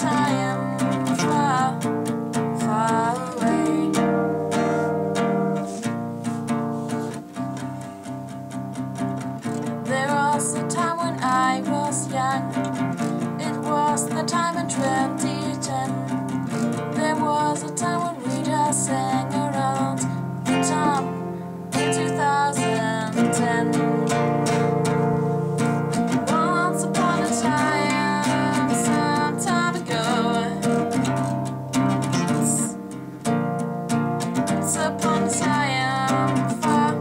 time far, far away. There was a time when I was young. It was the time in 2010. There was a time when we just sang around the time in 2010. Once upon a time, some time ago. Once upon a time, far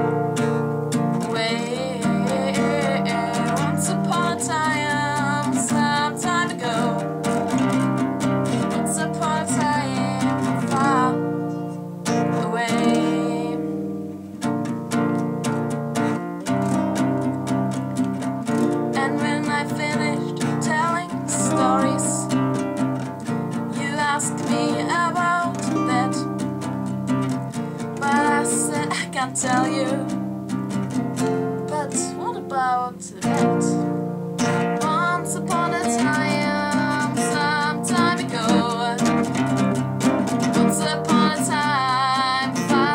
away. Once upon a time, some time ago. Once upon a time, far away. And when I finished telling stories, you asked me about that, but I said I can't tell you. But what about that? Once upon a time, some time ago. Once upon a time,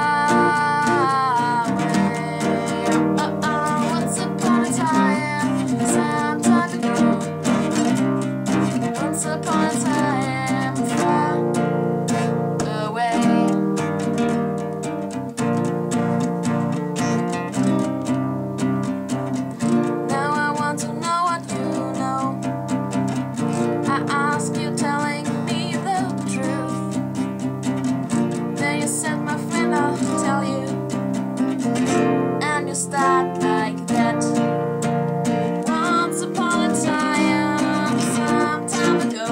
far away. Once upon a time, some time ago. Once upon a time, far away. Now I want to know what you know. I ask you, telling me the truth. Then you said, my friend, I'll tell you. And you start like that. Once upon a time, some time ago.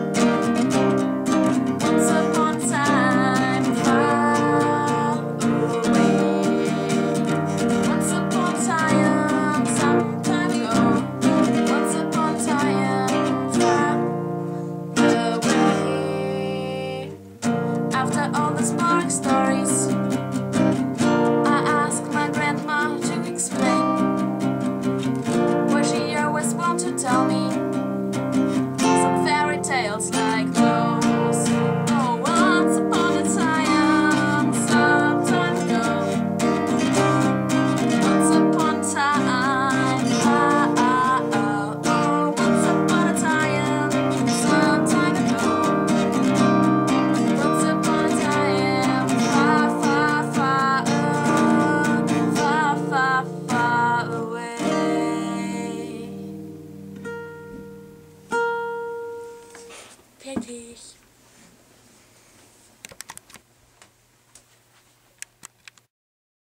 Once upon a time, far away. Once upon a time, some time ago. Once upon a time, far away. After all these boring stories, I asked my grandma to explain, where she always wanted to tell me some fairy tales like those. Oh, once upon a time, some time ago. Once upon a time, oh, once upon a time, some time ago. Once upon a time, far, far, far, far, far, far away. Fertig.